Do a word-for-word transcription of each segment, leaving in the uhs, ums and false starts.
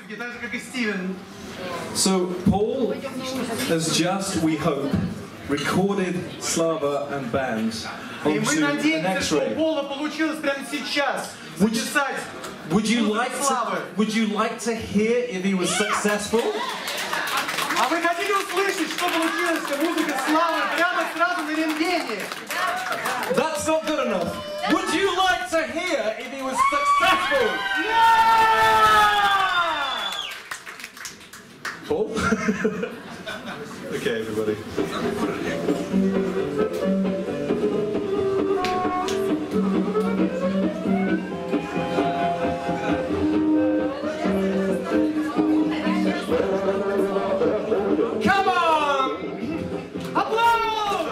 практике, так же, как и Стивен. So Paul has just, we hope, recorded Slava and bands И мы onto an надеемся, что у X-ray. Пола получилось прямо сейчас записать. Would you like to? Would you like to hear if he was successful? А вы хотите услышать, что получилось с музыкой Славы прямо сразу на рентгене? That's not good enough. Would you like to hear if he was successful? Yeah! Paul? Okay, everybody. Come on! Applause!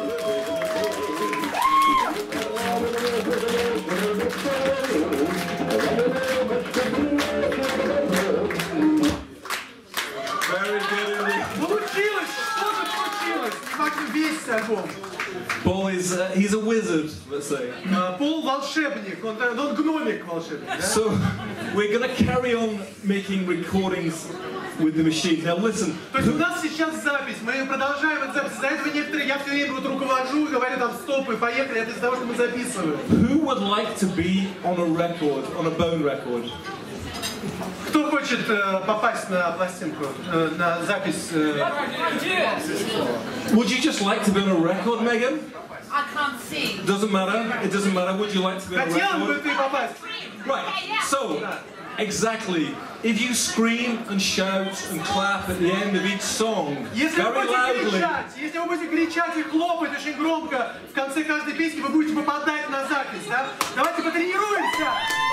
Very good. Получилось! Что же получилось? Как весь альбом. Paul is, uh, he's a wizard, let's say. Пол волшебник, он, он гномик волшебник. Да? So we're going to carry on making recordings with the machine. Now listen. То есть у нас сейчас запись, мы продолжаем эту запись. За этого некоторые, я все время вот руковожу, говорю там стоп и поехали, это из-за того, что мы записываем. Who would like to be on a record, on a bone record? Кто хочет э, попасть на пластинку, э, на запись? Э... Would you just like to be on a record, Megan? I can't sing. Doesn't matter. It doesn't matter. Would you like to be on a Хотела бы record? ты попасть? Right. So, exactly. If you scream and shout and clap at the end of each song, Если вы very будете loudly, кричать, если вы будете кричать и хлопать очень громко в конце каждой песни, вы будете попадать на запись, да? Давайте потренируемся!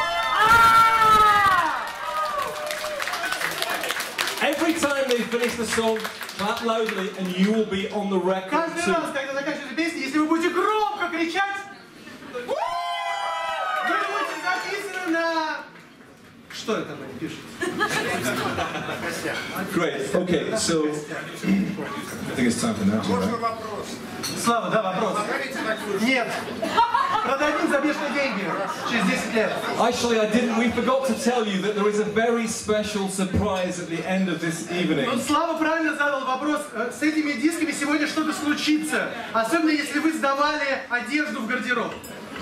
every time they finish the song, clap loudly, and you will be on the record Каждый too. раз, когда заканчивается песня, если вы будете громко кричать, вы будете записаны на... Что это они пишут? Great. Okay. So, I think it's time for now. Right? Слава, да, вопрос? Нет. Продадим за бешеные деньги через десять лет. Actually, I didn't. We forgot to tell you that there is a very special surprise at the end of this evening. Но Слава правильно задал вопрос. С этими дисками сегодня что-то случится. Особенно если вы сдавали одежду в гардероб.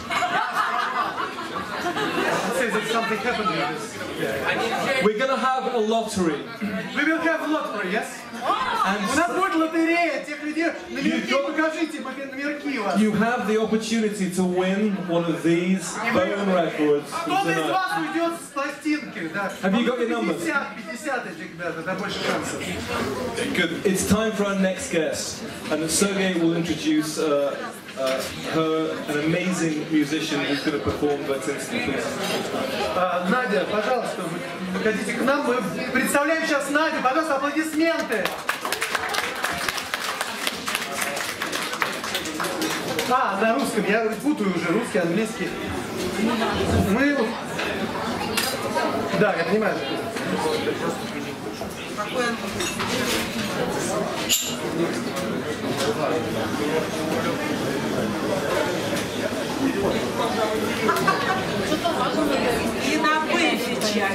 We're going to have a lottery. We will have lottery, yes? And У нас будет лотерея тех людей. Номерки, покажите номерки у вас. you have the opportunity to win one of these bone records Кто-то из tonight. вас уйдет с пластинки, да. Have you got your numbers? пятьдесят, пятьдесят этих, да, да, больше шансов. Good. It's time for our next guest, and Sergey will introduce uh, uh, her, an amazing musician who's going to perform Vertinsky, please. А, Надя, пожалуйста, вы выходите к нам. Мы представляем сейчас Надю. Пожалуйста, аплодисменты. А, на русском. Я путаю уже русский, английский. Мы... Да, я понимаю. И на выпечке.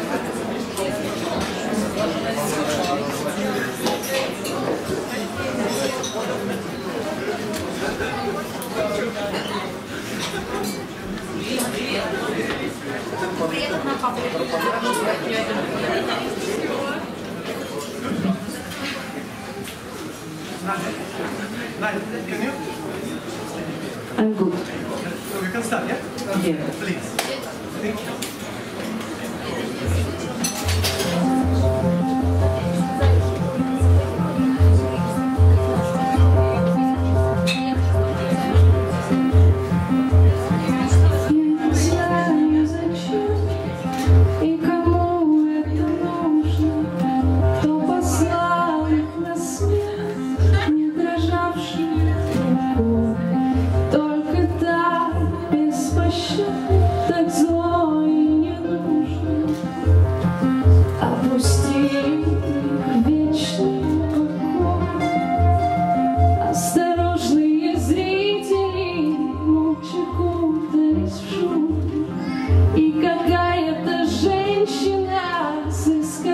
Надя, can you? I'm good. So we can start, yeah? Yeah. Please. Thank you. Так зло и не нужно. Опусти вечный покой. Осторожные зрители молча кутались в шум. И какая-то женщина с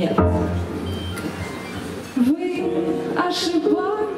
нет. Вы ошибаетесь.